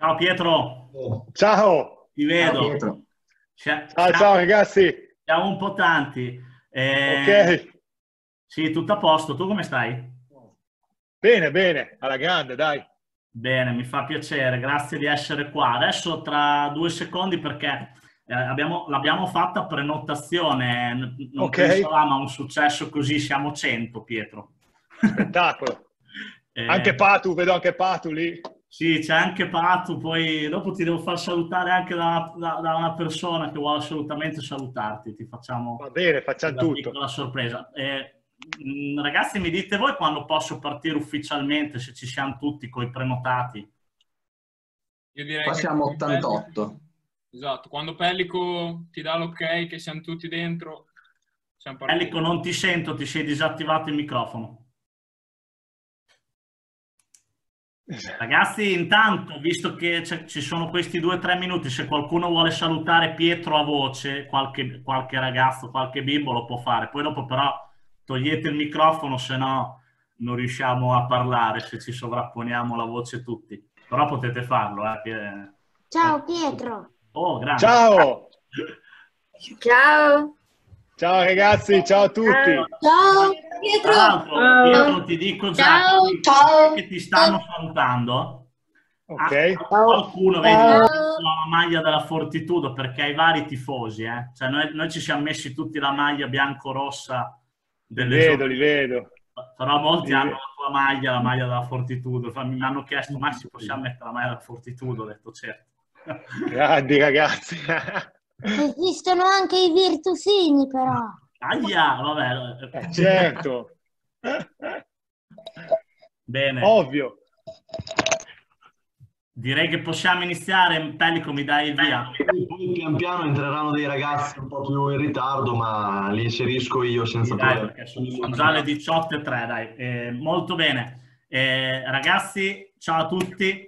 Ciao Pietro, Ciao, ti Ciao vedo. Pietro. ciao ragazzi. Siamo un po' tanti. Ok, Sì, tutto a posto. Tu come stai? bene, bene, alla grande, dai. Bene, mi fa piacere. Grazie di essere qua. Adesso tra 2 secondi perché l'abbiamo fatta a prenotazione. Non Ok, pensavamo a un successo così. Siamo 100, Pietro. spettacolo. Eh, Anche Patu, vedo anche Patu lì. Sì, c'è anche Patu, poi dopo ti devo far salutare anche da una persona che vuole assolutamente salutarti, ti facciamo Va bene, facciamo una tutto. piccola sorpresa. Ragazzi, mi dite voi quando posso partire ufficialmente, se ci siamo tutti coi prenotati? Io direi Qua che siamo quando Pellico, 88. esatto, quando Pellico ti dà l'ok che siamo tutti dentro, siamo Enrico, partiti. non ti sento, ti sei disattivato il microfono. Ragazzi, intanto, visto che ci sono questi 2 o 3 minuti, se qualcuno vuole salutare Pietro a voce, qualche ragazzo, qualche bimbo lo può fare. Poi dopo però togliete il microfono, se no non riusciamo a parlare, se ci sovrapponiamo la voce tutti. Però potete farlo. Ciao Pietro. Oh, grande. Ciao, Ciao. ciao ragazzi, ciao a tutti. Ciao Tra l'altro, Pietro, ti dico già Ciao. che ti stanno salutando. Ok, Qualcuno, vedi, Ciao. la maglia della Fortitudo perché hai vari tifosi, eh. Cioè, noi ci siamo messi tutti la maglia bianco-rossa li delle vedo, li giovani, vedo. però molti Li hanno ve- la tua maglia, la maglia della Fortitudo. Mi hanno chiesto, ma ci possiamo mettere la maglia della Fortitudo? Ho detto certo. Grandi ragazzi. Esistono anche i virtusini però. Ahia, vabbè. Certo, Bene. ovvio. Direi che possiamo iniziare. Pellico, mi dai il via. Poi pian piano entreranno dei ragazzi un po' più in ritardo, ma li inserisco io Sì, senza dai, problemi. perché sono già le 18:03, dai. Molto bene. Ragazzi, ciao a tutti.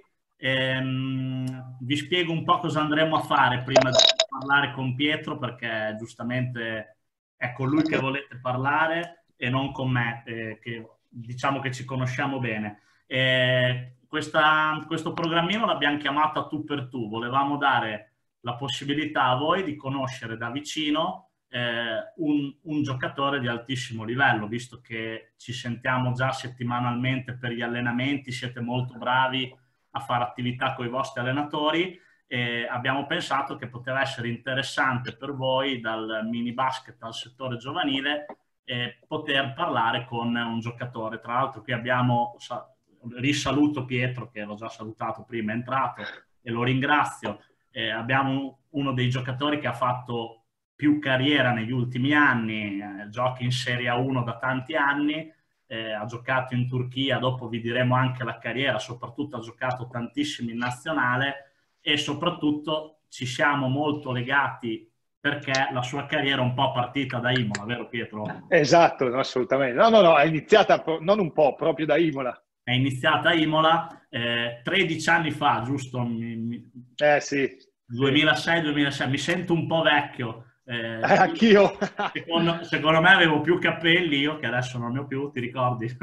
Vi spiego un po' cosa andremo a fare prima di parlare con Pietro, perché giustamente è con lui che volete parlare e non con me, che diciamo che ci conosciamo bene. Questo programmino l'abbiamo chiamata Tu per Tu. Volevamo dare la possibilità a voi di conoscere da vicino un giocatore di altissimo livello, visto che ci sentiamo già settimanalmente per gli allenamenti, siete molto bravi a fare attività con i vostri allenatori e abbiamo pensato che poteva essere interessante per voi dal mini basket al settore giovanile poter parlare con un giocatore. Tra l'altro qui abbiamo, risaluto Pietro che l'ho già salutato prima, è entrato e lo ringrazio. Abbiamo uno dei giocatori che ha fatto più carriera negli ultimi anni, gioca in Serie A1 da tanti anni, ha giocato in Turchia, dopo vi diremo anche la carriera, soprattutto ha giocato tantissimo in nazionale e soprattutto ci siamo molto legati perché la sua carriera è un po' partita da Imola, vero Pietro? Esatto, no, assolutamente. No, è iniziata non un po', proprio da Imola. È iniziata a Imola 13 anni fa, giusto? Sì. 2006-2006, mi sento un po' vecchio. Anch'io. Secondo me avevo più capelli io, che adesso non ne ho più, ti ricordi?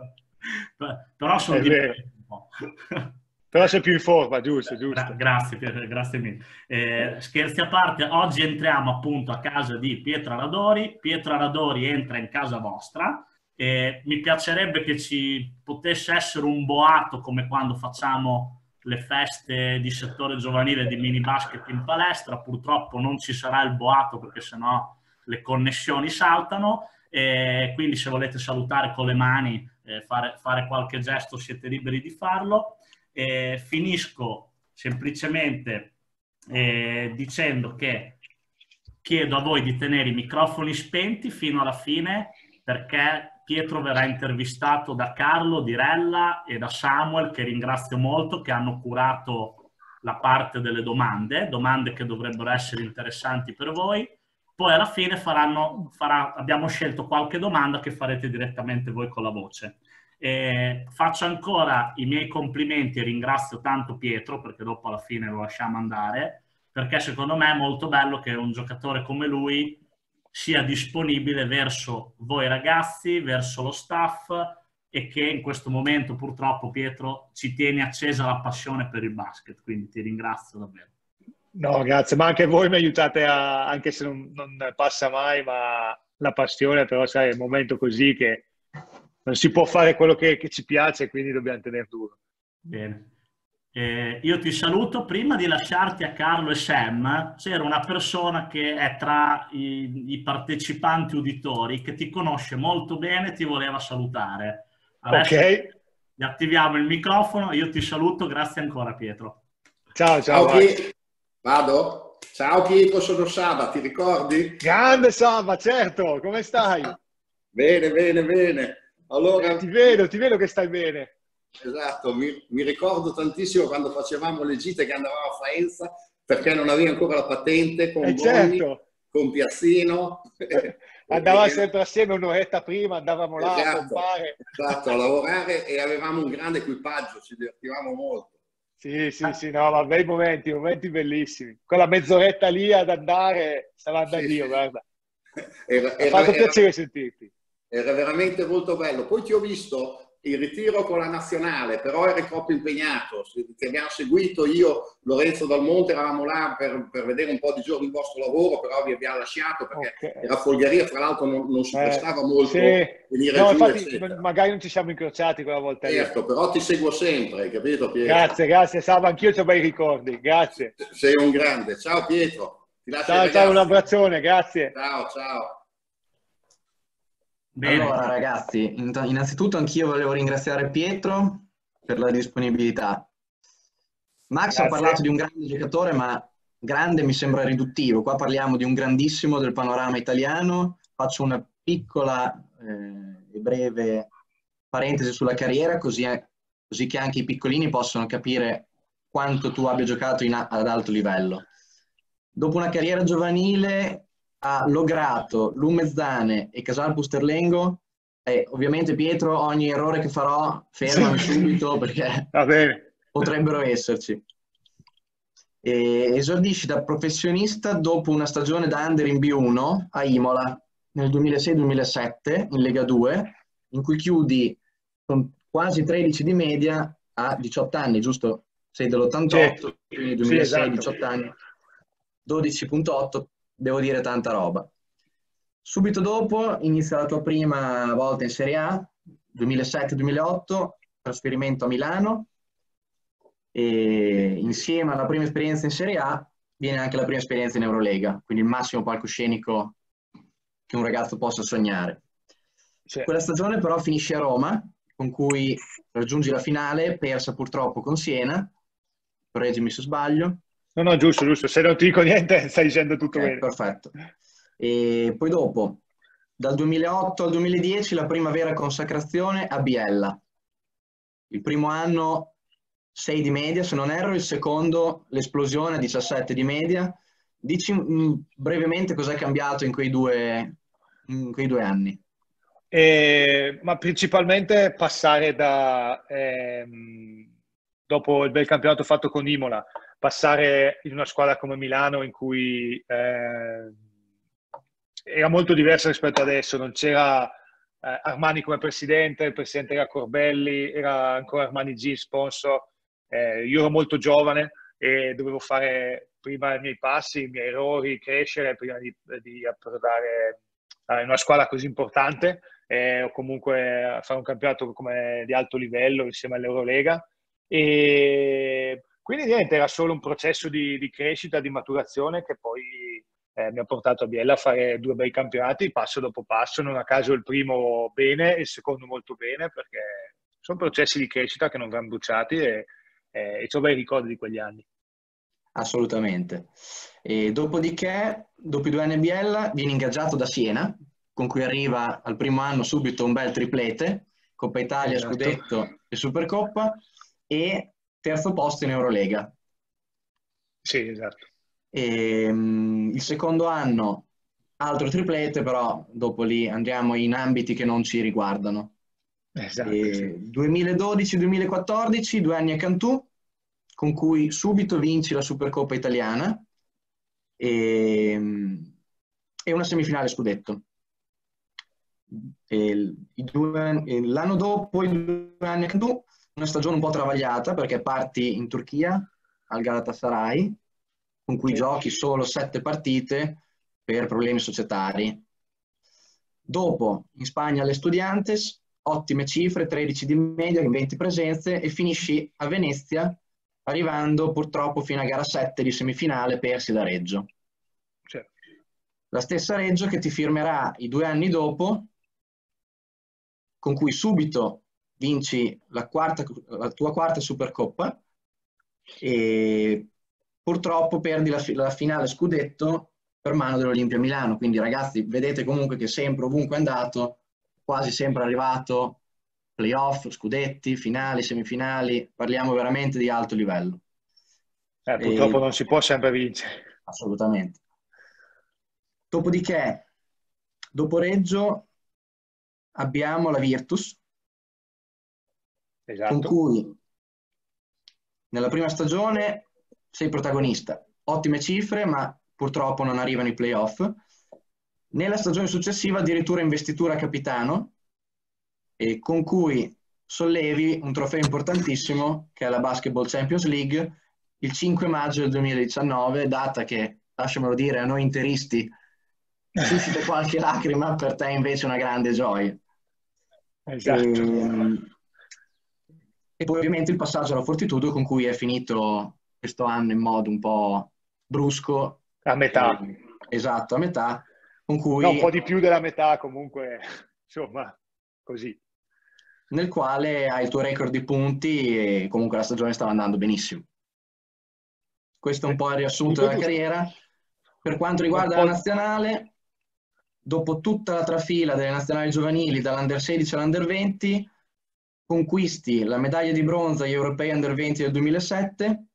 Però sono È vero. divertito un po'. Però sei più in forma, giusto, giusto. Grazie mille. Scherzi a parte, oggi entriamo appunto a casa di Pietra Radori. Pietra Radori entra in casa vostra. Mi piacerebbe che ci potesse essere un boato come quando facciamo le feste di settore giovanile di mini basket in palestra. Purtroppo non ci sarà il boato perché sennò le connessioni saltano. Quindi se volete salutare con le mani, fare qualche gesto, siete liberi di farlo. Finisco semplicemente dicendo che chiedo a voi di tenere i microfoni spenti fino alla fine perché Pietro verrà intervistato da Carlo Dirella e da Samuel, che ringrazio molto, che hanno curato la parte delle domande che dovrebbero essere interessanti per voi. Poi alla fine abbiamo scelto qualche domanda che farete direttamente voi con la voce. Faccio ancora i miei complimenti e ringrazio tanto Pietro perché dopo alla fine lo lasciamo andare, perché secondo me è molto bello che un giocatore come lui sia disponibile verso voi ragazzi, verso lo staff e che in questo momento purtroppo, Pietro, ci tieni accesa la passione per il basket, quindi ti ringrazio davvero. No, grazie, ma anche voi mi aiutate anche se non passa mai, ma la passione, però sai, è un momento così che non si può fare quello che ci piace, quindi dobbiamo tenere duro. Bene. Io ti saluto. Prima di lasciarti a Carlo e Sam, c'era una persona che è tra i partecipanti uditori che ti conosce molto bene e ti voleva salutare. Adesso Ok, gli attiviamo il microfono. Io ti saluto. Grazie ancora, Pietro. ciao, Ciao vai. Vado? Ciao Pietro, sono Saba, ti ricordi? Grande Saba, certo, come stai? Bene, bene, bene. Allora, Ti vedo che stai bene. esatto, mi ricordo tantissimo quando facevamo le gite che andavamo a Faenza, perché non avevi ancora la patente, con Bonni, Certo, con Piazzino. andavamo sempre assieme un'oretta prima, andavamo là a Esatto, pompare. esatto, a lavorare e avevamo un grande equipaggio, ci divertivamo molto. Sì, no, ma bei momenti bellissimi. Quella mezz'oretta lì ad andare, stava da Dio, Sì. guarda. Mi ha fatto piacere sentirti. Era veramente molto bello. Poi ti ho visto il ritiro con la nazionale, però eri troppo impegnato. Ti abbiamo seguito io, Lorenzo Dal Monte, eravamo là per vedere un po' di giorni il vostro lavoro, però vi abbiamo lasciato perché era Folgaria, fra l'altro non si prestava molto venire no, giù, infatti, eccetera. Magari non ci siamo incrociati quella volta lì. Certo, però ti seguo sempre, hai capito Pietro? Grazie, Saba, anch'io ho bei ricordi, grazie. Sei un grande. Ciao Pietro. Ti lascio Ciao, un abbraccione, grazie. Ciao. Bene. Allora ragazzi, innanzitutto anch'io volevo ringraziare Pietro per la disponibilità. Max ha parlato di un grande giocatore, ma grande mi sembra riduttivo. Qua parliamo di un grandissimo del panorama italiano. Faccio una piccola e breve parentesi sulla carriera, così che anche i piccolini possono capire quanto tu abbia giocato ad alto livello. Dopo una carriera giovanile a Lograto, Lumezzane e Casal Pusterlengo, ovviamente Pietro, ogni errore che farò fermami subito perché Va bene. potrebbero esserci. Esordisci da professionista dopo una stagione da under in B1 a Imola nel 2006-2007 in Lega 2, in cui chiudi con quasi 13 di media a 18 anni, giusto? Sei dell'88, quindi 2006, esatto. 18 anni, 12.8, devo dire tanta roba. Subito dopo inizia la tua prima volta in Serie A, 2007-2008, trasferimento a Milano, e insieme alla prima esperienza in Serie A viene anche la prima esperienza in Eurolega, quindi il massimo palcoscenico che un ragazzo possa sognare. Quella stagione però finisce a Roma, con cui raggiungi la finale, persa purtroppo con Siena, correggimi se sbaglio. No, giusto, se non ti dico niente stai dicendo tutto bene. Perfetto. E poi dopo, dal 2008 al 2010, la prima vera consacrazione a Biella. Il primo anno 6 di media, se non erro, il secondo l'esplosione a 17 di media. Dici brevemente cos'è cambiato in quei due anni. Ma principalmente passare dopo il bel campionato fatto con Imola, passare in una squadra come Milano in cui era molto diversa rispetto adesso, non c'era Armani come presidente, il presidente era Corbelli, era ancora Armani G sponsor. Io ero molto giovane e dovevo fare prima i miei passi, i miei errori, crescere prima di approdare in una squadra così importante o comunque fare un campionato come di alto livello insieme all'Eurolega. E quindi niente, era solo un processo di crescita, di maturazione che poi mi ha portato a Biella a fare 2 bei campionati passo dopo passo, non a caso il primo bene e il secondo molto bene, perché sono processi di crescita che non vanno bruciati e ho bei ricordi di quegli anni. Assolutamente. E dopodiché, dopo i 2 anni a Biella, viene ingaggiato da Siena, con cui arriva al primo anno subito un bel triplete, Coppa Italia, esatto. Scudetto e Supercoppa, e terzo posto in Eurolega. Sì, esatto. E, il secondo anno, altro triplete, però dopo lì andiamo in ambiti che non ci riguardano. Esatto, sì. 2012-2014, 2 anni a Cantù, con cui subito vinci la Supercoppa italiana e una semifinale scudetto. L'anno dopo, i 2 anni, una stagione un po' travagliata perché parti in Turchia al Galatasaray, con cui giochi solo 7 partite per problemi societari. Dopo in Spagna alle Estudiantes, ottime cifre, 13 di media in 20 presenze, e finisci a Venezia arrivando purtroppo fino a gara 7 di semifinale, persi da Reggio. La stessa Reggio che ti firmerà i 2 anni dopo, con cui subito vinci la tua quarta Supercoppa e purtroppo perdi la finale scudetto per mano dell'Olimpia Milano. Quindi ragazzi, vedete comunque che sempre, ovunque è andato, quasi sempre arrivato, playoff, scudetti, finali, semifinali, parliamo veramente di alto livello. Purtroppo non si può sempre vincere. Assolutamente. Dopodiché, dopo Reggio, abbiamo la Virtus, esatto, con cui nella prima stagione sei protagonista, ottime cifre, ma purtroppo non arrivano i playoff. Nella stagione successiva addirittura investitura capitano, e con cui sollevi un trofeo importantissimo che è la Basketball Champions League il 5 maggio del 2019, data che, lasciamelo dire, a noi interisti suscita qualche lacrima, per te invece una grande gioia. Esatto. E poi ovviamente il passaggio alla Fortitudo, con cui è finito questo anno in modo un po' brusco. A metà. Esatto, a metà. Con cui, no, un po' di più della metà comunque, insomma, così. Nel quale hai il tuo record di punti e comunque la stagione stava andando benissimo. Questo è un po' il riassunto della carriera. Per quanto riguarda la nazionale, dopo tutta la trafila delle nazionali giovanili, dall'Under 16 all'Under 20, conquisti la medaglia di bronzo agli Europei Under 20 del 2007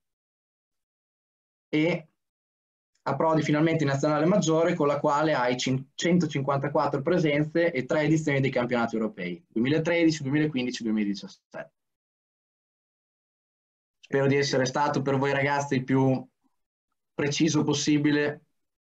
e approdi finalmente in nazionale maggiore, con la quale hai 154 presenze e 3 edizioni dei campionati europei, 2013, 2015 e 2017. Spero di essere stato per voi ragazzi il più preciso possibile.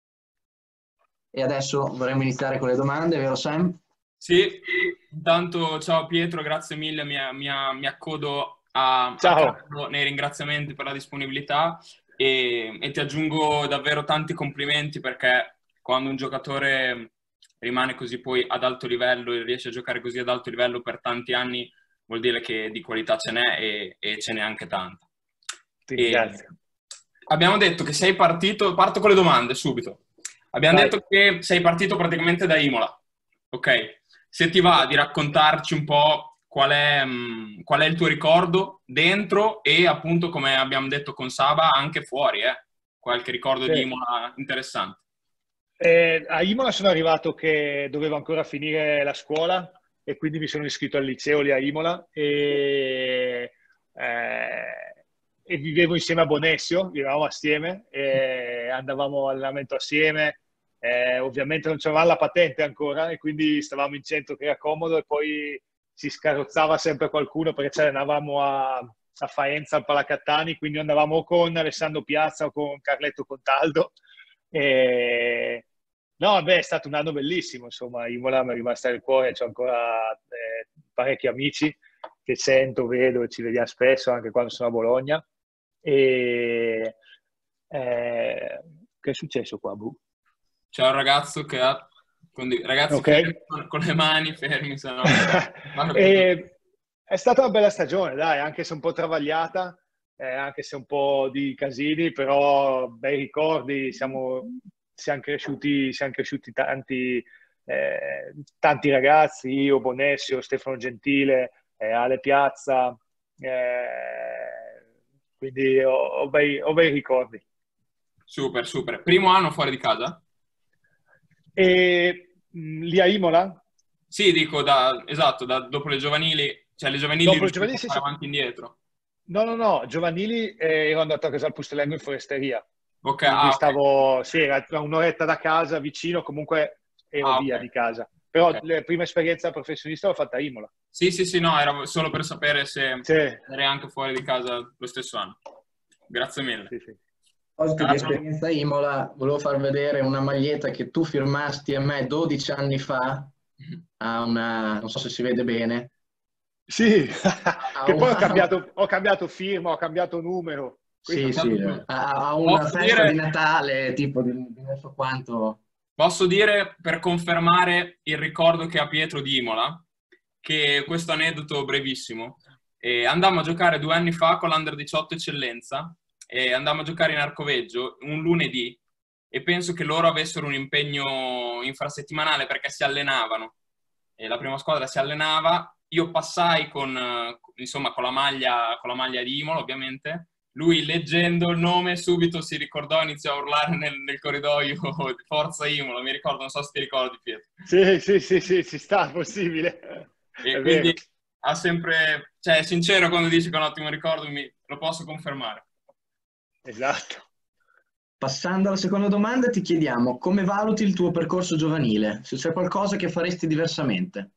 E adesso vorremmo iniziare con le domande, vero Sam? Sì, intanto ciao Pietro, grazie mille, mi accodo a Carlo nei ringraziamenti per la disponibilità e ti aggiungo davvero tanti complimenti, perché quando un giocatore rimane così poi ad alto livello e riesce a giocare così ad alto livello per tanti anni, vuol dire che di qualità ce n'è e ce n'è anche tanta. Grazie. Abbiamo detto che sei partito, parto con le domande subito. Abbiamo detto che sei partito praticamente da Imola, ok? Se ti va di raccontarci un po' qual è il tuo ricordo dentro e appunto, come abbiamo detto con Saba, anche fuori, qualche ricordo di Imola interessante. A Imola sono arrivato che dovevo ancora finire la scuola e quindi mi sono iscritto al liceo lì a Imola e vivevo insieme a Bonesio, vivevamo assieme e andavamo all'allenamento assieme. Ovviamente non c'avevamo la patente ancora e quindi stavamo in centro, che era comodo, e poi si scarrozzava sempre qualcuno perché ce andavamo a Faenza al Palacattani, quindi andavamo o con Alessandro Piazza o con Carletto Contaldo. No, beh, è stato un anno bellissimo, insomma. Imola mi è rimasta nel cuore, c'ho ancora parecchi amici che sento, vedo e ci vediamo spesso anche quando sono a Bologna. Che è successo qua, Bu? C'è un ragazzo che ha... Ragazzi, okay, fermi, con le mani fermi, se no... È stata una bella stagione, dai, anche se un po' travagliata, anche se un po' di casini, però bei ricordi, siamo cresciuti tanti ragazzi, io, Bonesio, Stefano Gentile, Ale Piazza, quindi ho bei ricordi. Super, super. Primo anno fuori di casa? Lì a Imola? Sì, dico, dopo le giovanili, cioè le giovanili riuscite a fare avanti e indietro. No, giovanili ero andato a Casal Pustelengo in foresteria. Ok, stavo, sì, era un'oretta da casa, vicino, comunque ero via di casa. Però la prima esperienza professionista l'ho fatta a Imola. Sì, no, era solo per sapere se eri anche fuori di casa lo stesso anno. Grazie mille. Sì. Oltre di esperienza a Imola, volevo far vedere una maglietta che tu firmasti a me 12 anni fa ha una, non so se si vede bene. Sì, che poi ho cambiato firma, ho cambiato numero. Sì, sì, ha una festa di Natale, tipo di non so quanto. Posso dire, per confermare il ricordo che ha Pietro di Imola, che questo aneddoto brevissimo. Andammo a giocare 2 anni fa con l'Under 18 Eccellenza, e andammo a giocare in Arcoveggio un lunedì, e penso che loro avessero un impegno infrasettimanale perché si allenavano. E la prima squadra si allenava, io passai insomma, con la maglia di Imola, ovviamente. Lui, leggendo il nome, subito si ricordò, iniziò a urlare nel corridoio Forza Imola, mi ricordo, non so se ti ricordi, Pietro. Sì, ci sta, possibile. E è quindi vero. ha sempre, cioè è sincero quando dice che è un ottimo ricordo, lo posso confermare. Esatto. Passando alla seconda domanda, ti chiediamo come valuti il tuo percorso giovanile, se c'è qualcosa che faresti diversamente.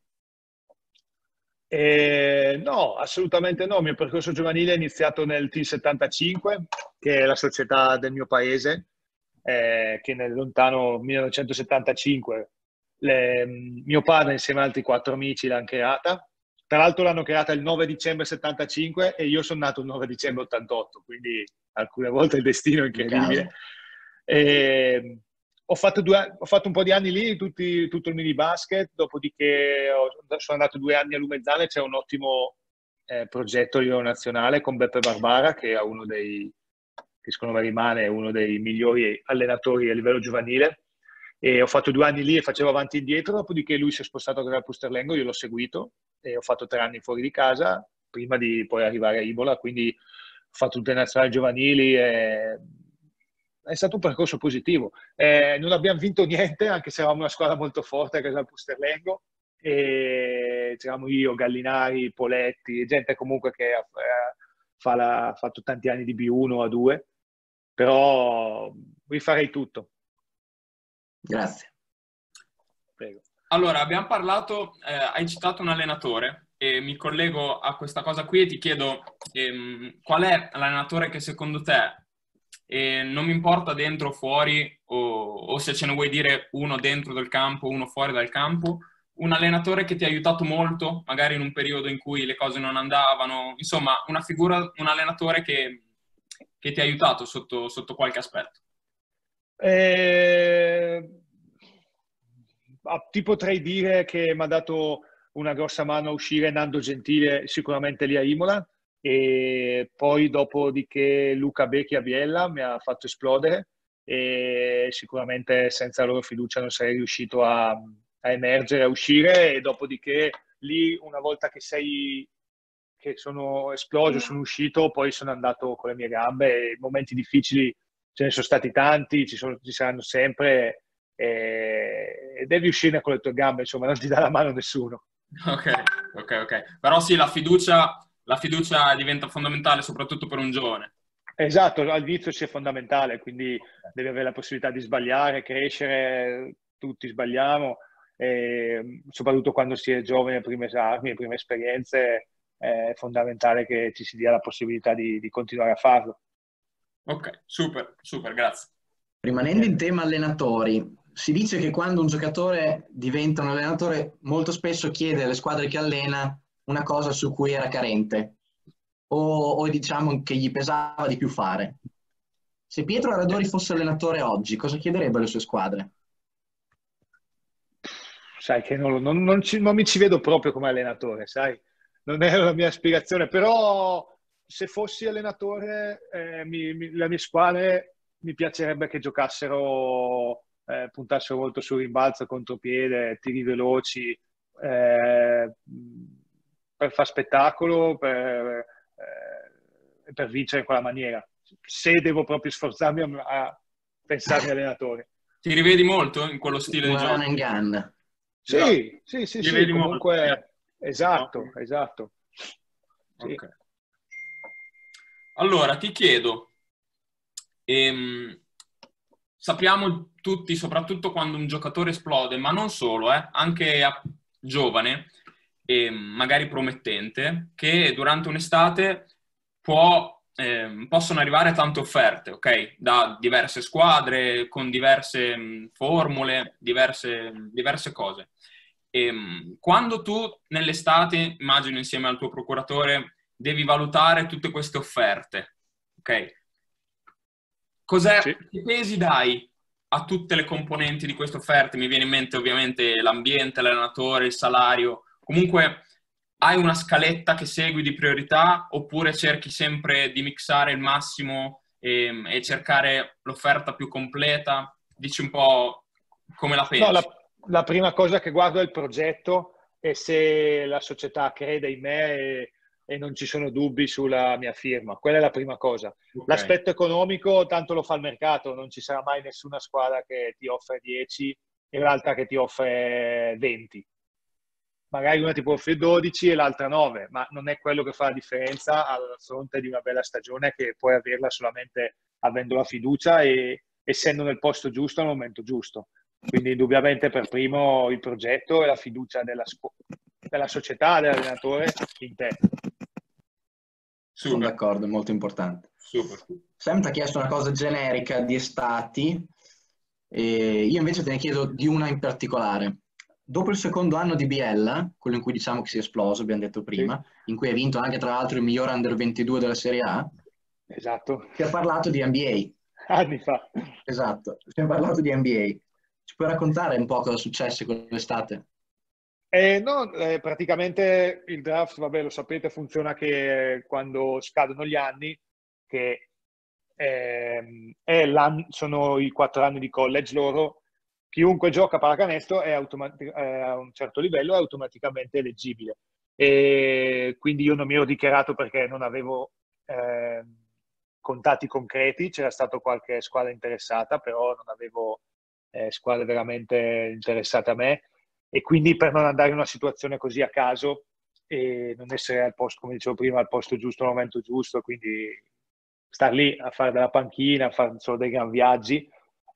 No, assolutamente no. Il mio percorso giovanile è iniziato nel Team 75, che è la società del mio paese, che nel lontano 1975 mio padre insieme ad altri 4 amici l'hanno creata. Tra l'altro l'hanno creata il 9 dicembre 75 e io sono nato il 9 dicembre 88, quindi alcune volte il destino è incredibile. Ho fatto un po' di anni lì, tutto il mini basket, dopodiché sono andato 2 anni a Lumezzane, c'è un ottimo progetto a livello nazionale con Beppe Barbara, che è che secondo me rimane uno dei migliori allenatori a livello giovanile. E ho fatto 2 anni lì e facevo avanti e indietro, dopodiché lui si è spostato a Pusterlengo, io l'ho seguito e ho fatto 3 anni fuori di casa prima di poi arrivare a Imola, quindi ho fatto tutte le nazionali giovanili e è stato un percorso positivo. Non abbiamo vinto niente, anche se eravamo una squadra molto forte a Casal Pusterlengo, e c'eravamo io, Gallinari, Poletti, gente comunque che ha fatto tanti anni di B1 a 2, però rifarei tutto. Grazie. Prego. Allora, abbiamo parlato, hai citato un allenatore e mi collego a questa cosa qui e ti chiedo qual è l'allenatore che secondo te, non mi importa dentro o fuori, o se ce ne vuoi dire uno dentro del campo, uno fuori dal campo, un allenatore che ti ha aiutato molto, magari in un periodo in cui le cose non andavano, insomma, una figura, un allenatore che ti ha aiutato sotto qualche aspetto. Ti potrei dire che mi ha dato una grossa mano a uscire Nando Gentile, sicuramente lì a Imola, e poi dopodiché Luca Becchi a Biella mi ha fatto esplodere e sicuramente senza la loro fiducia non sarei riuscito a emergere, a uscire, e dopodiché lì una volta che sono esploso, sono uscito, poi sono andato con le mie gambe, e momenti difficili ce ne sono stati tanti, ci saranno sempre, e devi uscire con le tue gambe, insomma, non ti dà la mano nessuno. Ok. Però sì, la fiducia diventa fondamentale soprattutto per un giovane. Esatto, all'inizio sia fondamentale, quindi devi avere la possibilità di sbagliare, crescere, tutti sbagliamo, e soprattutto quando si è giovane, prime armi, prime esperienze, è fondamentale che ci si dia la possibilità di continuare a farlo. Ok, super, grazie. Rimanendo in tema allenatori, si dice che quando un giocatore diventa un allenatore molto spesso chiede alle squadre che allena una cosa su cui era carente o diciamo che gli pesava di più fare. Se Pietro Aradori fosse allenatore oggi, cosa chiederebbe alle sue squadre? Sai che non mi ci vedo proprio come allenatore, sai? Non è la mia aspirazione, però se fossi allenatore le mie squadre mi piacerebbe che giocassero, puntassero molto sul rimbalzo, contropiede, tiri veloci, per far spettacolo, per vincere in quella maniera. Se devo proprio sforzarmi a pensarmi allenatore. Ti rivedi molto in quello stile di gioco? Run and gun. Sì, comunque molto. esatto. Sì. Okay. Allora, ti chiedo, sappiamo tutti, soprattutto quando un giocatore esplode, ma non solo, anche giovane e magari promettente, che durante un'estate possono arrivare tante offerte, ok? Da diverse squadre, con diverse formule, diverse cose. Quando tu nell'estate, immagino insieme al tuo procuratore, devi valutare tutte queste offerte, ok? Che pesi dai a tutte le componenti di queste offerte? Mi viene in mente ovviamente l'ambiente, l'allenatore, il salario. Comunque hai una scaletta che segui di priorità oppure cerchi sempre di mixare il massimo e cercare l'offerta più completa? Dici un po' come la pensi. No, la prima cosa che guardo è il progetto e se la società crede in me e non ci sono dubbi sulla mia firma. Quella è la prima cosa. Okay. L'aspetto economico tanto lo fa il mercato, non ci sarà mai nessuna squadra che ti offre 10 e l'altra che ti offre 20. Magari una ti può offrire 12 e l'altra 9, ma non è quello che fa la differenza a fronte di una bella stagione che puoi averla solamente avendo la fiducia e essendo nel posto giusto al momento giusto. Quindi indubbiamente per primo il progetto e la fiducia della società, dell'allenatore in te. Sono d'accordo, è molto importante. Super. Sam ti ha chiesto una cosa generica di estati, e io invece te ne chiedo di una in particolare. Dopo il secondo anno di Biella, quello in cui diciamo che si è esploso, abbiamo detto prima, in cui hai vinto anche tra l'altro il miglior Under 22 della Serie A, esatto, ti ha parlato di NBA. Anni fa. Esatto, ti ha parlato di NBA. Ci puoi raccontare un po' cosa è successo quell'estate? Praticamente il draft, vabbè, lo sapete, funziona che quando scadono gli anni, che sono i 4 anni di college loro, chiunque gioca a pallacanestro a un certo livello è automaticamente eleggibile. E quindi io non mi ero dichiarato perché non avevo contatti concreti, c'era stata qualche squadra interessata, però non avevo squadre veramente interessate a me. E quindi per non andare in una situazione così a caso e non essere al posto, come dicevo prima, al posto giusto al momento giusto, quindi star lì a fare della panchina, a fare solo dei gran viaggi,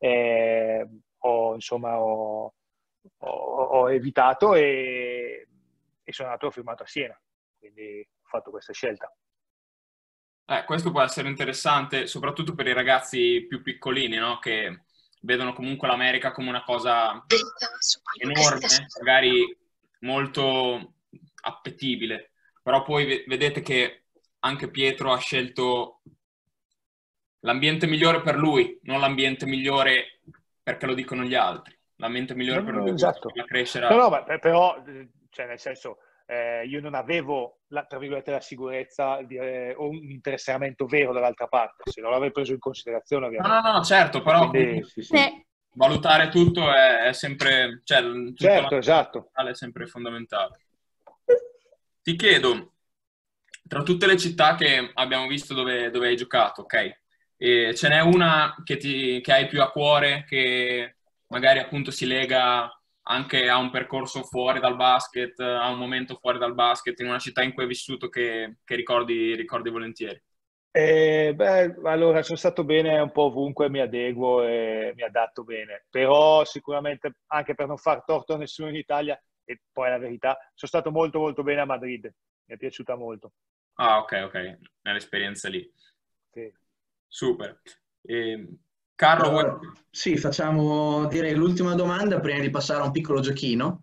ho evitato e sono andato, ho firmato a Siena, quindi ho fatto questa scelta. Questo può essere interessante, soprattutto per i ragazzi più piccolini, no? Che vedono comunque l'America come una cosa enorme, magari molto appetibile, però poi vedete che anche Pietro ha scelto l'ambiente migliore per lui, non l'ambiente migliore perché lo dicono gli altri, l'ambiente migliore per lui, esatto. Per crescere. No, però, cioè nel senso, io non avevo, tra virgolette, la sicurezza o un interessamento vero dall'altra parte, se non l'avevo preso in considerazione ovviamente. No, certo, però quindi, valutare tutto è sempre, cioè, certo, esatto, è sempre fondamentale. Ti chiedo, tra tutte le città che abbiamo visto dove hai giocato, ok? E ce n'è una che hai più a cuore, che magari appunto si lega anche a un percorso fuori dal basket, a un momento fuori dal basket, in una città in cui hai vissuto che ricordi volentieri? Allora sono stato bene un po' ovunque, mi adeguo e mi adatto bene, però sicuramente anche per non far torto a nessuno in Italia, e poi la verità, sono stato molto molto bene a Madrid, mi è piaciuta molto. Ah, ok, nell'esperienza lì. Sì. Super. Carlo, allora, sì, facciamo direi l'ultima domanda prima di passare a un piccolo giochino.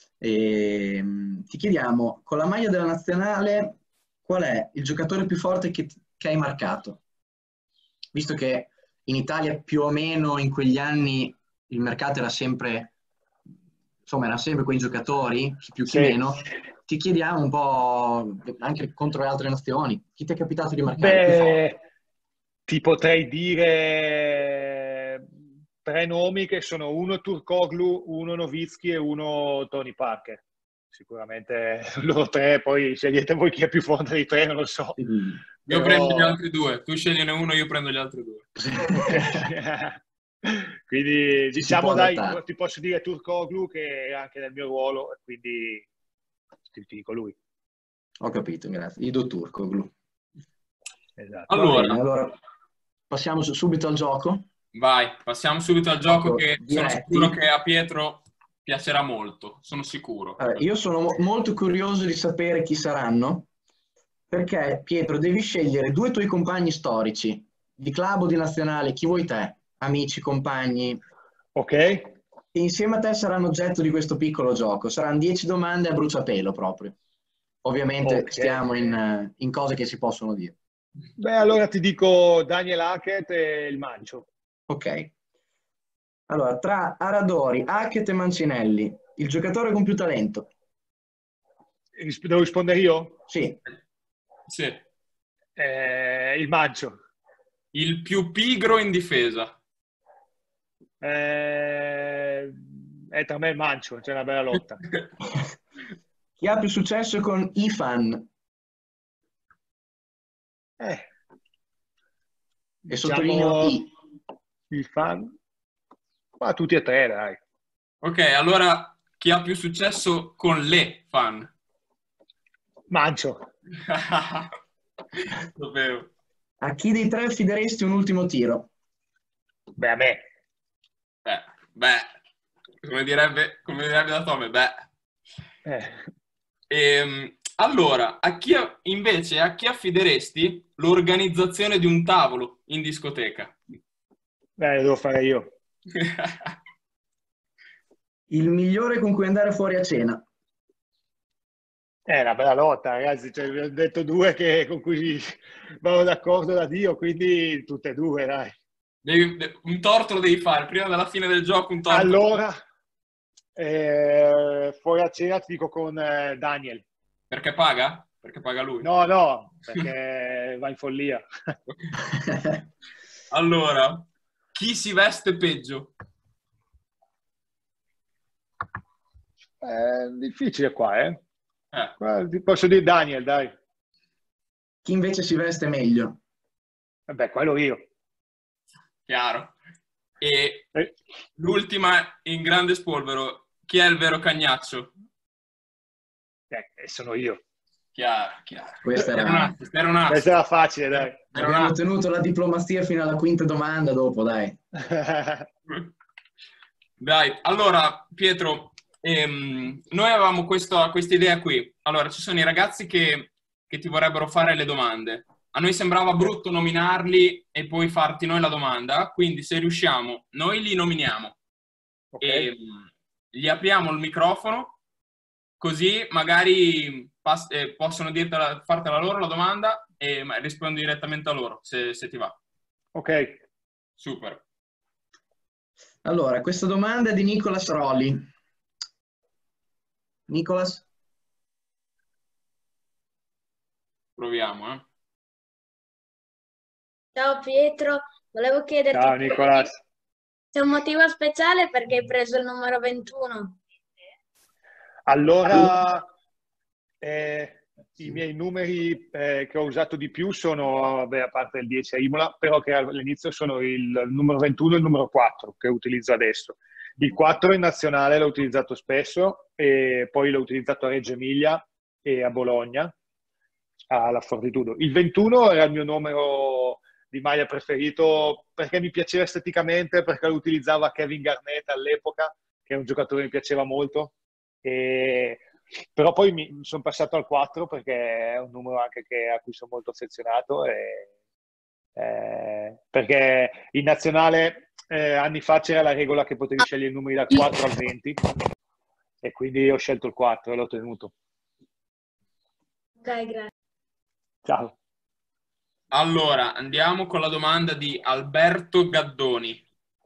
Ti chiediamo, con la maglia della nazionale, qual è il giocatore più forte che hai marcato? Visto che in Italia più o meno in quegli anni il mercato era sempre, insomma, erano sempre quei giocatori, chi più chi meno, ti chiediamo un po' anche contro le altre nazioni, chi ti è capitato di marcare più forte? Ti potrei dire 3 nomi che sono uno Turkoglu, uno Nowitzki e uno Tony Parker. Sicuramente loro 3, poi scegliete voi chi è più forte dei 3, non lo so. Io prendo gli altri 2, tu scegliene uno, io prendo gli altri 2. Quindi diciamo dai, ti posso dire Turkoglu che è anche nel mio ruolo, quindi ti dico lui. Ho capito, grazie. Ido Turkoglu. Esatto. Allora, passiamo subito al gioco? Vai, passiamo subito al gioco che sono sicuro che a Pietro piacerà molto, sono sicuro. Io sono molto curioso di sapere chi saranno, perché Pietro devi scegliere 2 tuoi compagni storici, di club o di nazionale, chi vuoi te, amici, compagni. Ok. che insieme a te saranno oggetto di questo piccolo gioco. Saranno 10 domande a bruciapelo proprio. Ovviamente Ok. stiamo in cose che si possono dire. Beh, allora ti dico Daniel Hackett e il Mancio. Ok. Allora, tra Aradori, Hackett e Mancinelli, il giocatore con più talento. Devo rispondere io? Sì. Sì. Il Mancio. Il più pigro in difesa. Tra me e il Mancio, c'è una bella lotta. Chi ha più successo con i fan? E sottolineo i. Il fan. Ma tutti e tre, dai. Ok, allora chi ha più successo con le fan? Mancio. Sapevo. A chi dei tre affideresti un ultimo tiro? Beh, a me. Beh, come direbbe da Tome, allora, a chi affideresti l'organizzazione di un tavolo in discoteca? Beh, lo devo fare io. Il migliore con cui andare fuori a cena? È una bella lotta, ragazzi. Cioè, vi ho detto due con cui vado d'accordo da Dio, quindi tutte e due, dai. Un torto lo devi fare, prima della fine del gioco un torto. Allora, fuori a cena ti dico con Daniel. Perché paga? Perché paga lui? No, perché va in follia. Allora, chi si veste peggio? Difficile qua, Ti posso dire Daniel, dai. Chi invece si veste meglio? Vabbè, quello io. Chiaro. E l'ultima in grande spolvero, chi è il vero cagnaccio? Sono io. Chiaro. Questa era facile, dai. Abbiamo tenuto la diplomazia fino alla quinta domanda dopo, dai. Dai, allora Pietro, noi avevamo questa idea qui. Allora, ci sono i ragazzi che ti vorrebbero fare le domande. A noi sembrava brutto nominarli e poi farti noi la domanda, quindi se riusciamo, noi li nominiamo. Okay. E gli apriamo il microfono, così magari possono fartela loro la domanda e rispondi direttamente a loro, se ti va. Ok. Super. Allora, questa domanda è di Nicolas Rolli. Nicolas? Proviamo, Ciao Pietro, volevo chiederti Ciao Nicolas. c'è un motivo speciale perché hai preso il numero 21? Allora, i miei numeri che ho usato di più sono, vabbè, a parte il 10 a Imola, però che all'inizio sono il numero 21 e il numero 4 che utilizzo adesso. Il 4 in nazionale l'ho utilizzato spesso e poi l'ho utilizzato a Reggio Emilia e a Bologna, alla Fortitudo. Il 21 era il mio numero di maglia preferito perché mi piaceva esteticamente, perché lo utilizzava Kevin Garnett all'epoca, che è un giocatore che mi piaceva molto. Però poi mi sono passato al 4 perché è un numero anche a cui sono molto affezionato perché in nazionale anni fa c'era la regola che potevi scegliere i numeri dal 4 al 20 e quindi ho scelto il 4 e l'ho tenuto. Ok, grazie. Ciao. Allora, andiamo con la domanda di Alberto Gaddoni.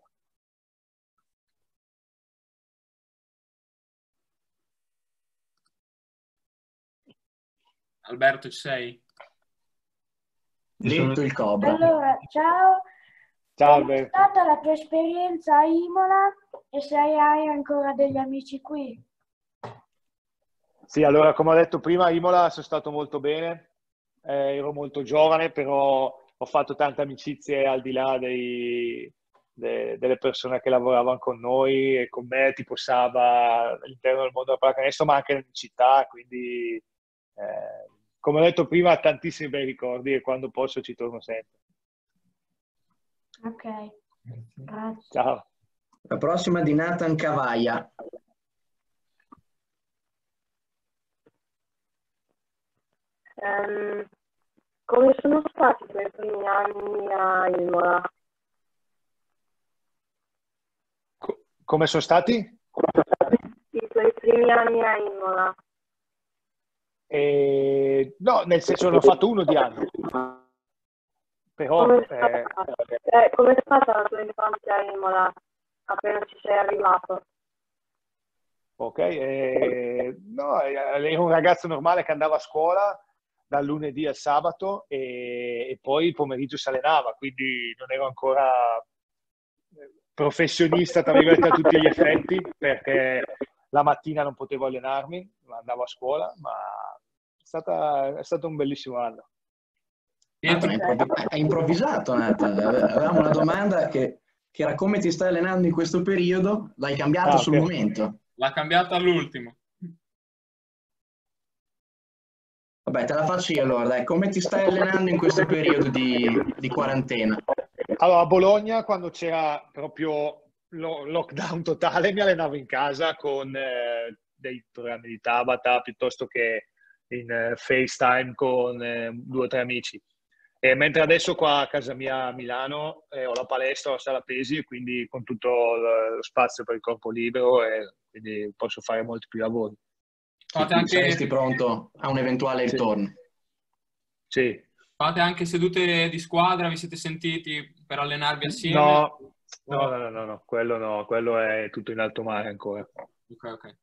Alberto, ci sei? Detto il Cobra. Allora, ciao. Ciao Com'è Alberto. stata la tua esperienza a Imola e se hai ancora degli amici qui? Sì, allora come ho detto prima, a Imola sono stato molto bene, ero molto giovane, però ho fatto tante amicizie al di là delle persone che lavoravano con noi e con me, tipo Saba, all'interno del mondo della pallacanestro, ma anche in città, quindi come ho detto prima, tantissimi bei ricordi e quando posso ci torno sempre. Ok, grazie. Ciao. La prossima di Nathan Cavaia. Come sono stati i tuoi primi anni a Imola? Come sono stati? I tuoi primi anni a Imola. No, nel senso ne ho fatto uno di anno. Però Com'è stata la tua infanzia a Imola appena ci sei arrivato? ok, no, ero un ragazzo normale che andava a scuola dal lunedì al sabato e poi il pomeriggio si allenava, quindi non ero ancora professionista, tra virgolette, a tutti gli effetti, perché la mattina non potevo allenarmi, andavo a scuola, ma è stato un bellissimo anno. Hai improvvisato, Nathan. Avevamo una domanda che era come ti stai allenando in questo periodo, l'hai cambiato sul momento. L'ha cambiato all'ultimo. Vabbè, te la faccio io allora, dai. Come ti stai allenando in questo periodo di quarantena? Allora, a Bologna, quando c'era proprio lockdown totale, mi allenavo in casa con dei programmi di Tabata piuttosto che in FaceTime con 2 o 3 amici. Mentre adesso qua a casa mia a Milano ho la palestra, la sala pesi, e quindi con tutto lo spazio per il corpo libero, e quindi posso fare molti più lavori. Saresti pronto a un eventuale ritorno? Sì. Fate anche sedute di squadra? Vi siete sentiti per allenarvi assieme? No, quello è tutto in alto mare ancora. Ok.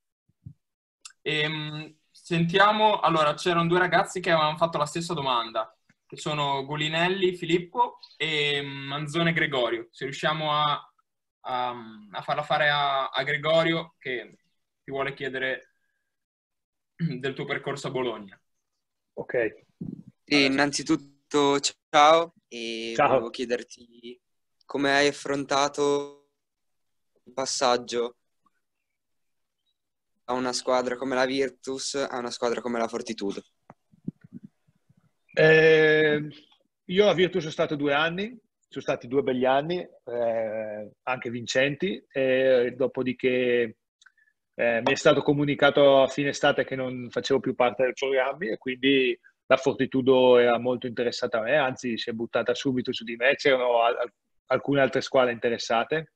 Sentiamo, allora, c'erano 2 ragazzi che avevano fatto la stessa domanda, che sono Gulinelli Filippo e Manzone Gregorio. Se riusciamo a farla fare a Gregorio, che ti vuole chiedere del tuo percorso a Bologna. Ok. Innanzitutto ciao, e Ciao. volevo chiederti come hai affrontato il passaggio da una squadra come la Virtus a una squadra come la Fortitudo. Io a Virtus sono stato 2 anni, sono stati 2 begli anni, anche vincenti, e dopodiché mi è stato comunicato a fine estate che non facevo più parte dei programmi, e quindi la Fortitudo era molto interessata a me, anzi si è buttata subito su di me. C'erano alcune altre squadre interessate,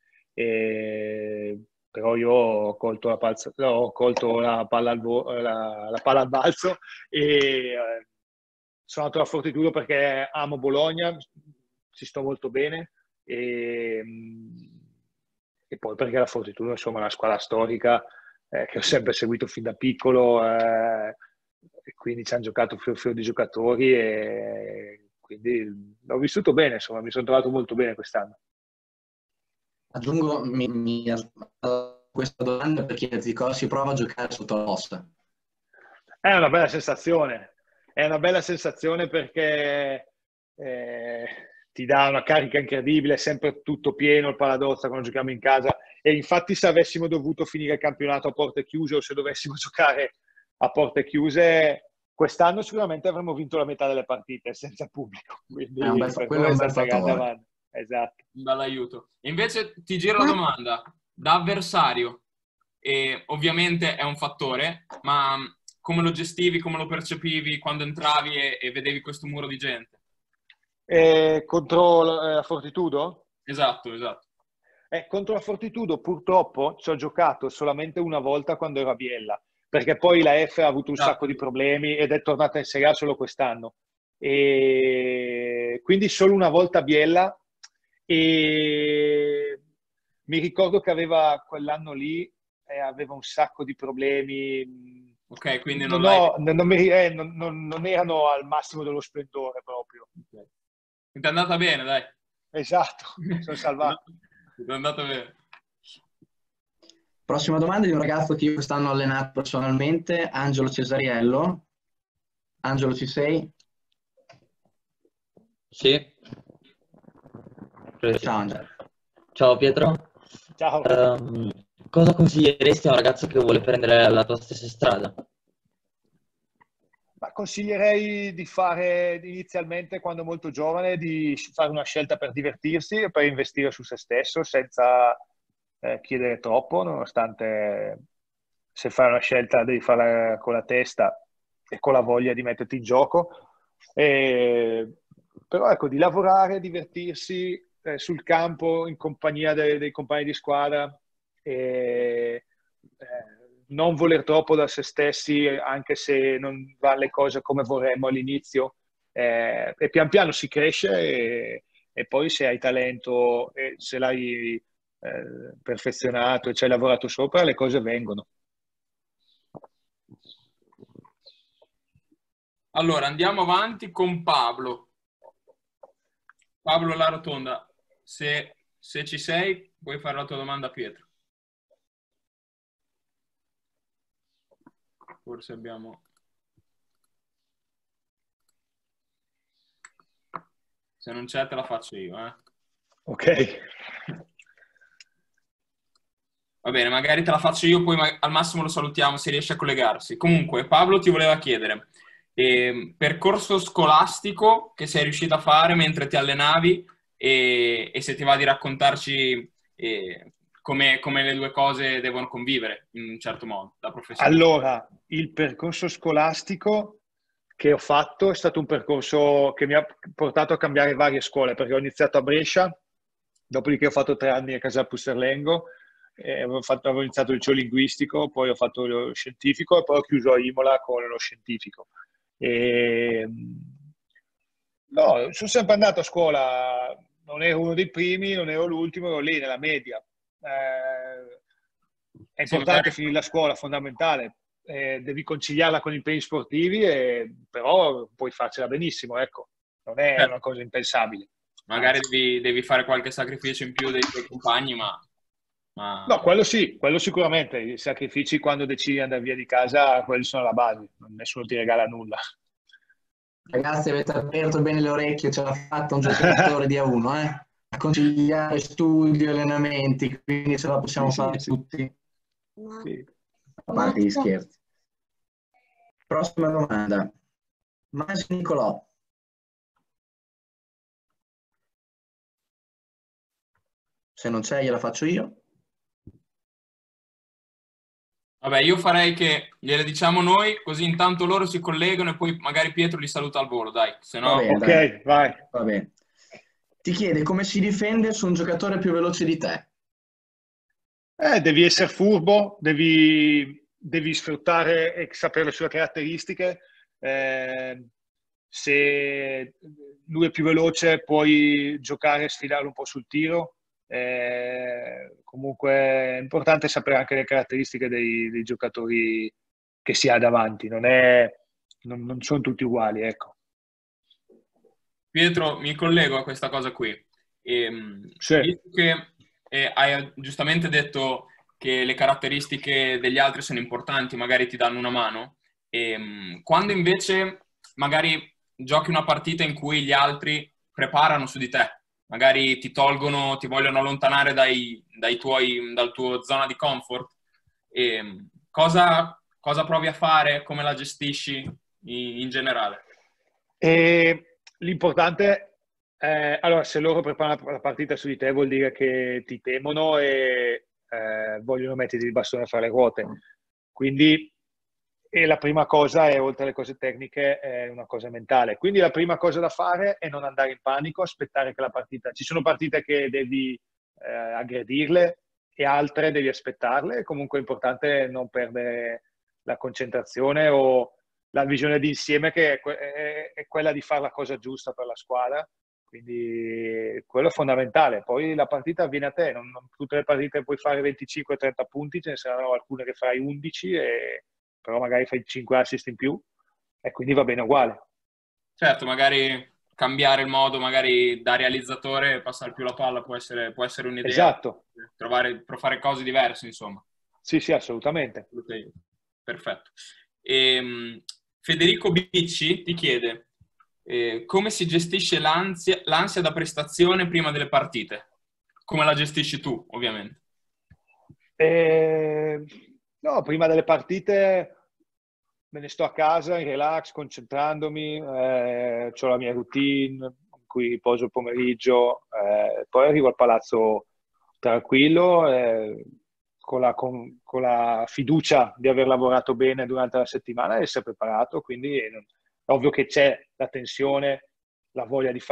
però io ho colto la palla al balzo e sono andato alla Fortitudo perché amo Bologna, ci sto molto bene, e poi perché la Fortitudo, insomma, è una squadra storica che ho sempre seguito fin da piccolo, e quindi ci hanno giocato fior di giocatori, e quindi l'ho vissuto bene, insomma, mi sono trovato molto bene quest'anno. Aggiungo questa domanda per chiederti cosa si prova a giocare sotto l'ossa. È una bella sensazione perché ti dà una carica incredibile, è sempre tutto pieno il Paladozza quando giochiamo in casa, e infatti se avessimo dovuto finire il campionato a porte chiuse, o se dovessimo giocare a porte chiuse, quest'anno sicuramente avremmo vinto la metà delle partite senza pubblico, quindi quello è un bel fattore. Esatto. Un bel aiuto. E invece ti giro la domanda, da avversario, e ovviamente è un fattore, ma come lo gestivi, come lo percepivi quando entravi e vedevi questo muro di gente? Contro la Fortitudo? Esatto. Contro la Fortitudo purtroppo ci ho giocato solamente una volta quando ero a Biella, perché poi la F ha avuto un sacco di problemi ed è tornata in Serie A solo quest'anno. E quindi solo una volta a Biella, e mi ricordo che quell'anno lì aveva un sacco di problemi. Ok, quindi non erano al massimo dello splendore proprio. Okay. Ti è andata bene, dai. Esatto, sono salvato. Ti è andata bene. Prossima domanda di un ragazzo che io quest'anno ho allenato personalmente, Angelo Cesariello. Angelo, ci sei? Sì. Ciao Angelo. Ciao Pietro. Ciao. Cosa consiglieresti a un ragazzo che vuole prendere la tua stessa strada? Ma consiglierei di fare inizialmente, quando è molto giovane, di fare una scelta per divertirsi e per investire su se stesso senza chiedere troppo, nonostante se fai una scelta devi farla con la testa e con la voglia di metterti in gioco. Però ecco, di lavorare, divertirsi sul campo in compagnia dei compagni di squadra, non voler troppo da se stessi, anche se non vanno le cose come vorremmo all'inizio, e pian piano si cresce e poi se hai talento e se l'hai perfezionato e ci hai lavorato sopra, le cose vengono. Allora, andiamo avanti con Pablo. Pablo La Rotonda, se ci sei, puoi fare la tua domanda a Pietro. Forse abbiamo... Se non c'è, te la faccio io, Ok. Va bene, magari te la faccio io, poi al massimo lo salutiamo se riesce a collegarsi. Comunque, Pablo ti voleva chiedere, percorso scolastico che sei riuscito a fare mentre ti allenavi e se ti va di raccontarci come le due cose devono convivere in un certo modo, da professionista. Allora, il percorso scolastico che ho fatto è stato un percorso che mi ha portato a cambiare varie scuole, perché ho iniziato a Brescia, dopodiché ho fatto 3 anni a Casal Pusterlengo, avevo iniziato il liceo linguistico, poi ho fatto lo scientifico e poi ho chiuso a Imola con lo scientifico. No, sono sempre andato a scuola, non ero uno dei primi, non ero l'ultimo, ero lì nella media. È importante finire la scuola, fondamentale. Devi conciliarla con i impegni sportivi, però puoi farcela benissimo, ecco. Non è una cosa impensabile. Magari devi fare qualche sacrificio in più dei tuoi compagni, ma... No, quello sì, quello sicuramente. I sacrifici quando decidi di andare via di casa, quelli sono la base. Nessuno ti regala nulla. Ragazzi, avete aperto bene le orecchie, ce l'ha fatta un giocatore di A1, a conciliare studio e allenamenti, quindi ce la possiamo fare tutti. Sì. A parte gli scherzi. Prossima domanda. Massimo Nicolò. Se non c'è, gliela faccio io. Vabbè, io farei che gliele diciamo noi, così intanto loro si collegano e poi magari Pietro li saluta al volo, dai. Se no... Va bene, ok, dai. vai. Va bene. Ti chiede come si difende su un giocatore più veloce di te. Devi essere furbo, devi sfruttare e sapere le sue caratteristiche. Se lui è più veloce, puoi giocare e sfidarlo un po' sul tiro. Comunque è importante sapere anche le caratteristiche dei giocatori che si ha davanti. Non sono tutti uguali, ecco. Pietro, mi collego a questa cosa qui. Sì. Visto che hai giustamente detto che le caratteristiche degli altri sono importanti, magari ti danno una mano, quando invece magari giochi una partita in cui gli altri preparano su di te, magari ti tolgono, ti vogliono allontanare dal tuo zona di comfort, cosa provi a fare, come la gestisci in generale? L'importante è, allora, se loro preparano la partita su di te vuol dire che ti temono e vogliono metterti il bastone a fare le ruote. Quindi la prima cosa è, oltre alle cose tecniche, è una cosa mentale. Quindi la prima cosa da fare è non andare in panico, aspettare che la partita... Ci sono partite che devi aggredirle e altre devi aspettarle. Comunque è importante non perdere la concentrazione o la visione d'insieme, che è quella di fare la cosa giusta per la squadra. Quindi quello è fondamentale. Poi la partita avviene a te, non tutte le partite puoi fare 25-30 punti, ce ne saranno alcune che farai 11, però magari fai 5 assist in più e quindi va bene uguale. Certo, magari cambiare il modo, magari da realizzatore passare più la palla può essere un'idea. Esatto. Per fare cose diverse, insomma. Sì, assolutamente. Perfetto. Federico Bicci ti chiede come si gestisce l'ansia da prestazione prima delle partite? Come la gestisci tu, ovviamente? No, prima delle partite me ne sto a casa in relax, concentrandomi, ho la mia routine in cui riposo il pomeriggio, poi arrivo al palazzo tranquillo, con la fiducia di aver lavorato bene durante la settimana e essere preparato, quindi è ovvio che c'è la tensione, la voglia di far bene, la tensione che sale, poi dipende anche dalle partite quanto contano,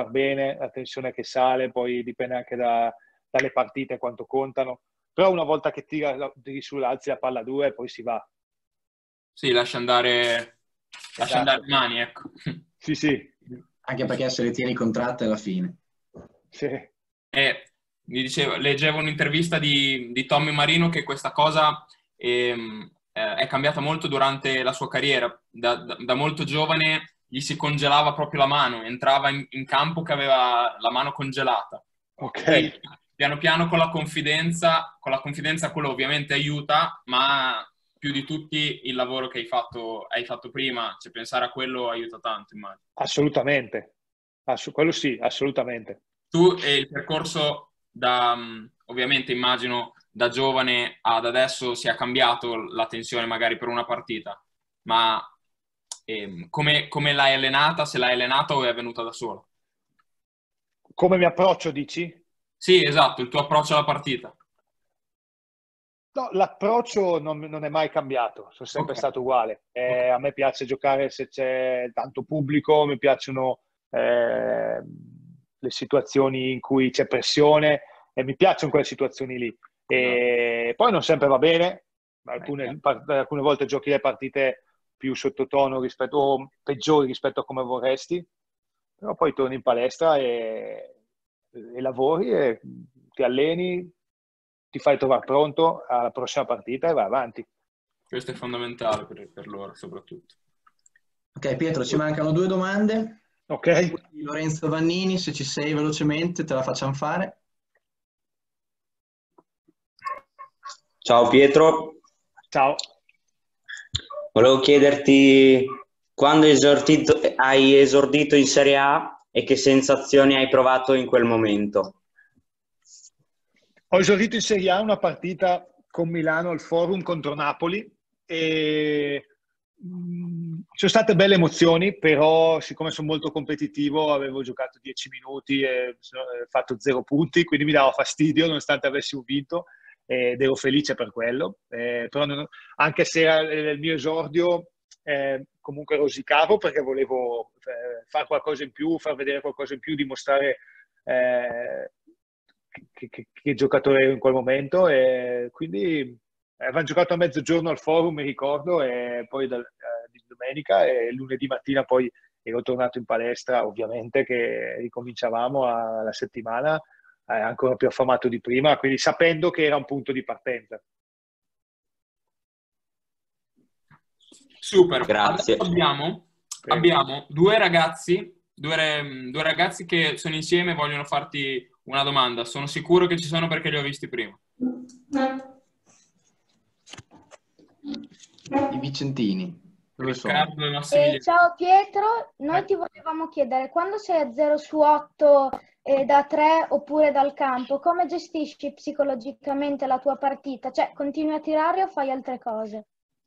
però una volta che tiri su, alzi la palla a 2 e poi si va. Sì, lascia andare Esatto. le mani, ecco. Sì, sì. Anche perché se le tieni i contratti alla fine. Sì. Leggevo un'intervista di Tommy Marino che questa cosa è cambiata molto durante la sua carriera. Da molto giovane gli si congelava proprio la mano, entrava in campo che aveva la mano congelata. Ok. Poi, piano piano con la confidenza quello ovviamente aiuta, ma più di tutti il lavoro che hai fatto prima, cioè pensare a quello aiuta tanto, immagino. Assolutamente. Quello sì, assolutamente. Tu e il percorso ovviamente immagino da giovane ad adesso sia cambiato la tensione magari per una partita, ma come l'hai allenata? Se l'hai allenata o è venuta da sola? Come mi approccio, dici? Sì, esatto, il tuo approccio alla partita. No, l'approccio non è mai cambiato, sono sempre stato uguale. A me piace giocare se c'è tanto pubblico, mi piacciono le situazioni in cui c'è pressione e mi piacciono quelle situazioni lì. E poi non sempre va bene, alcune volte giochi le partite più sottotono o peggiori rispetto a come vorresti, però poi torni in palestra e lavori e ti alleni, ti fai trovare pronto alla prossima partita e vai avanti. Questo è fondamentale per loro soprattutto. Ok, Pietro, ci mancano 2 domande. Ok. Lorenzo Vannini, se ci sei velocemente, te la facciamo fare. Ciao Pietro. Ciao. Volevo chiederti quando hai esordito in Serie A e che sensazioni hai provato in quel momento. Ho esordito in Serie A una partita con Milano al Forum contro Napoli e sono state belle emozioni, però siccome sono molto competitivo avevo giocato 10 minuti e fatto 0 punti, quindi mi dava fastidio nonostante avessimo vinto ed ero felice per quello. Però anche se era il mio esordio, comunque rosicavo perché volevo fare qualcosa in più, far vedere qualcosa in più, dimostrare che giocatore ero in quel momento, e quindi avevamo giocato a mezzogiorno al Forum, mi ricordo, e poi di domenica e lunedì mattina poi ero tornato in palestra, ovviamente che ricominciavamo la settimana ancora più affamato di prima, quindi sapendo che era un punto di partenza. Super, grazie. Abbiamo due ragazzi che sono insieme e vogliono farti una domanda. Sono sicuro che ci sono perché li ho visti prima. I Vicentini. Dove sono? Riccardo e Massimiliano. Ciao Pietro, noi ti volevamo chiedere, quando sei a 0-8 da 3 oppure dal campo, come gestisci psicologicamente la tua partita? Cioè, continui a tirare o fai altre cose?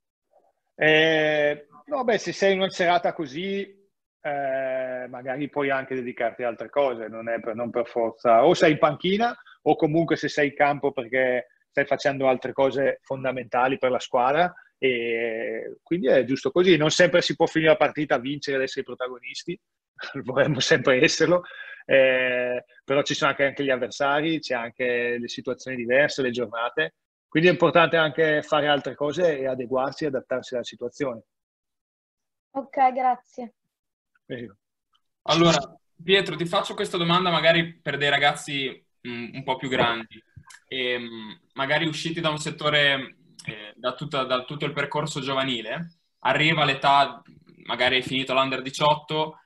No, beh, se sei in una serata così, magari puoi anche dedicarti a altre cose, non per forza. O sei in panchina o comunque se sei in campo perché stai facendo altre cose fondamentali per la squadra, e quindi è giusto così. Non sempre si può finire la partita a vincere ed essere i protagonisti, vorremmo sempre esserlo, però ci sono anche gli avversari, c'è anche le situazioni diverse, le giornate, quindi è importante anche fare altre cose e adeguarsi e adattarsi alla situazione. Ok, grazie. Allora, Pietro, ti faccio questa domanda magari per dei ragazzi un po' più grandi, magari usciti da un settore, da tutto il percorso giovanile, arriva l'età, magari hai finito l'Under 18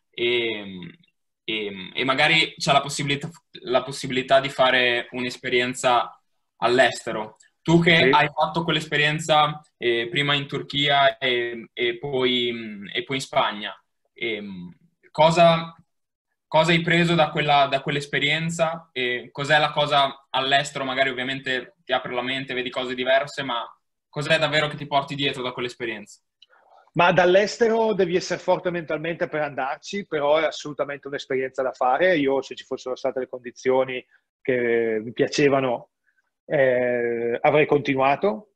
e magari c'è la possibilità di fare un'esperienza all'estero. Tu che hai fatto quell'esperienza prima in Turchia e poi in Spagna, cosa hai preso da quell'esperienza e cos'è la cosa all'estero? Magari ovviamente ti apre la mente, vedi cose diverse, ma cos'è davvero che ti porti dietro da quell'esperienza? Ma dall'estero devi essere forte mentalmente per andarci, però è assolutamente un'esperienza da fare. Io, se ci fossero state le condizioni che mi piacevano, avrei continuato.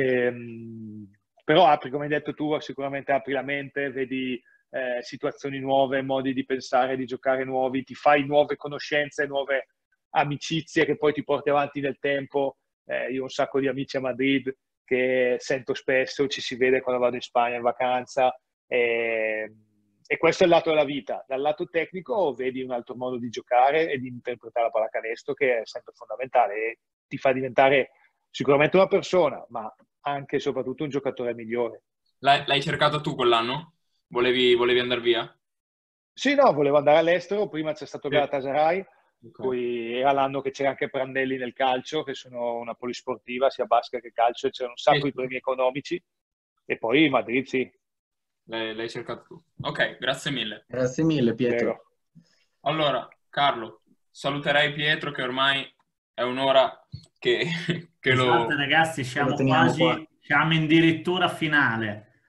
Però apri, come hai detto tu, sicuramente apri la mente, vedi situazioni nuove, modi di pensare, di giocare nuovi, ti fai nuove conoscenze, nuove amicizie che poi ti porti avanti nel tempo. io ho un sacco di amici a Madrid che sento spesso, ci si vede quando vado in Spagna in vacanza, e questo è il lato della vita. Dal lato tecnico vedi un altro modo di giocare e di interpretare la pallacanestro che è sempre fondamentale e ti fa diventare sicuramente una persona, ma anche e soprattutto un giocatore migliore. L'hai cercato tu quell'anno? Volevi andare via? Sì, no, volevo andare all'estero, prima c'è stato Galatasaray, poi era l'anno che c'era anche Prandelli nel calcio, che sono una polisportiva, sia basket che calcio, e c'erano un sacco di premi economici, e poi Madrid, sì. L'hai cercato tu. Ok, grazie mille. Grazie mille, Pietro. Prego. Allora, Carlo, saluterei Pietro, che ormai è un'ora che Scusate, ragazzi, siamo quasi, siamo addirittura finale.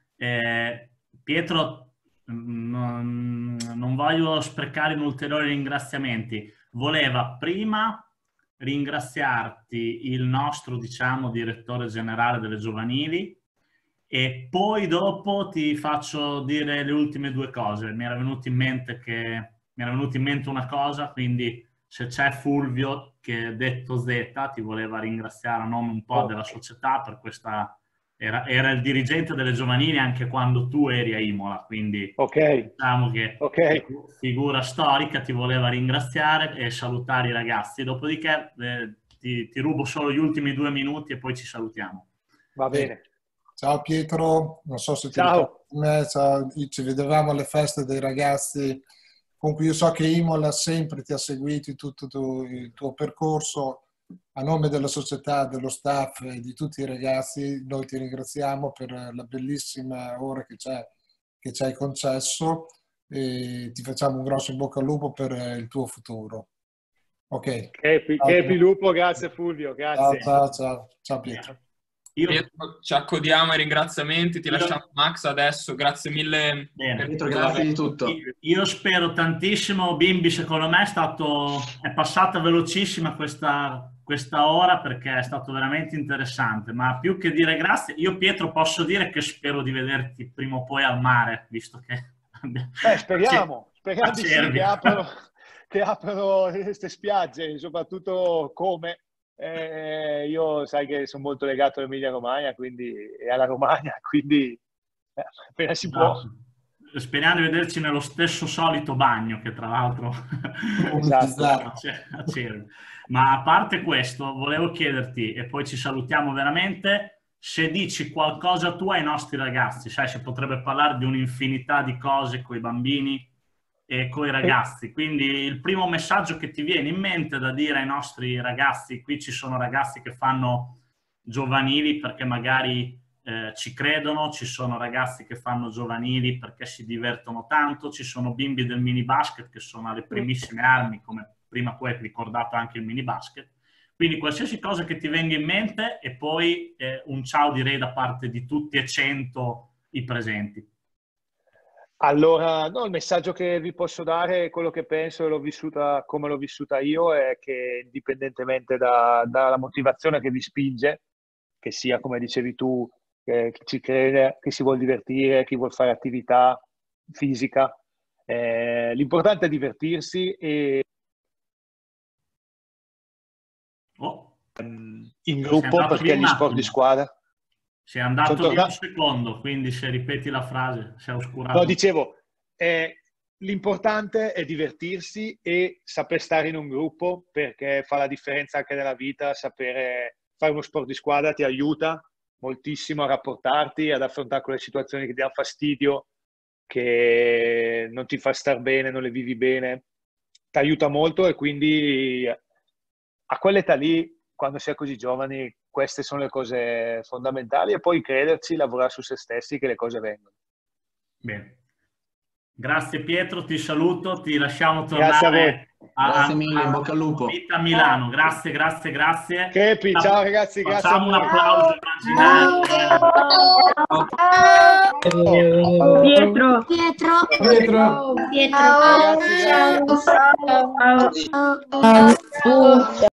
Pietro, non voglio sprecare in ulteriori ringraziamenti. Voleva prima ringraziarti il nostro, diciamo, direttore generale delle giovanili, e poi dopo ti faccio dire le ultime due cose. Mi era venuto in mente una cosa, quindi se c'è Fulvio, che detto Z, ti voleva ringraziare a nome un po' della società per questa... Era il dirigente delle giovanili anche quando tu eri a Imola, quindi diciamo che figura storica, ti voleva ringraziare e salutare i ragazzi. Dopodiché ti rubo solo gli ultimi 2 minuti e poi ci salutiamo. Va bene. Ciao Pietro, non so se ti ricordi me, ci vedevamo alle feste dei ragazzi. Comunque io so che Imola sempre ti ha seguito in tutto il tuo percorso. A nome della società, dello staff e di tutti i ragazzi, noi ti ringraziamo per la bellissima ora che ci hai concesso e ti facciamo un grosso in bocca al lupo per il tuo futuro. Ok. Che lupo, grazie Fulvio, grazie. Ciao Pietro. Pietro, ci accodiamo ai ringraziamenti, ti lasciamo Max adesso, grazie mille. Pietro, grazie di tutto. Io spero tantissimo, bimbi, secondo me è passata velocissima questa ora, perché è stato veramente interessante, ma più che dire grazie, io Pietro posso dire che spero di vederti prima o poi al mare, visto che... speriamo di sì, che aprono queste spiagge, soprattutto come... io sai che sono molto legato all'Emilia Romagna e alla Romagna, quindi appena si può. Speriamo di vederci nello stesso solito bagno, che tra l'altro a Cervi. Ma a parte questo, volevo chiederti, e poi ci salutiamo veramente, se dici qualcosa tu ai nostri ragazzi. Sai, si potrebbe parlare di un'infinità di cose con i bambini e con i ragazzi, quindi il primo messaggio che ti viene in mente da dire ai nostri ragazzi, qui ci sono ragazzi che fanno giovanili perché magari ci credono, ci sono ragazzi che fanno giovanili perché si divertono tanto, ci sono bimbi del mini basket che sono alle primissime armi, come prima tu hai ricordato anche il mini basket, quindi qualsiasi cosa che ti venga in mente, e poi un ciao direi da parte di tutti e 100 i presenti. Allora, no, il messaggio che vi posso dare, quello che penso e l'ho vissuta come l'ho vissuta io, è che indipendentemente dalla motivazione che vi spinge, che sia, come dicevi tu, chi ci crede, chi si vuol divertire, chi vuol fare attività fisica, l'importante è divertirsi e in gruppo, perché gli sport di squadra... Sei andato via un secondo, quindi se ripeti la frase, sei oscurato. No, dicevo, l'importante è divertirsi e saper stare in un gruppo, perché fa la differenza anche nella vita. Sapere fare uno sport di squadra ti aiuta moltissimo a rapportarti, ad affrontare quelle situazioni che ti danno fastidio, che non ti fa star bene, non le vivi bene. Ti aiuta molto, e quindi a quell'età lì, quando si è così giovani, queste sono le cose fondamentali, e poi crederci, lavorare su se stessi, che le cose vengono. Bene. Grazie Pietro, ti saluto, ti lasciamo tornare. Grazie mille, in bocca al lupo. A Milano, grazie. Kepi, ciao ragazzi, grazie. Facciamo un applauso immaginario. Pietro. Ciao.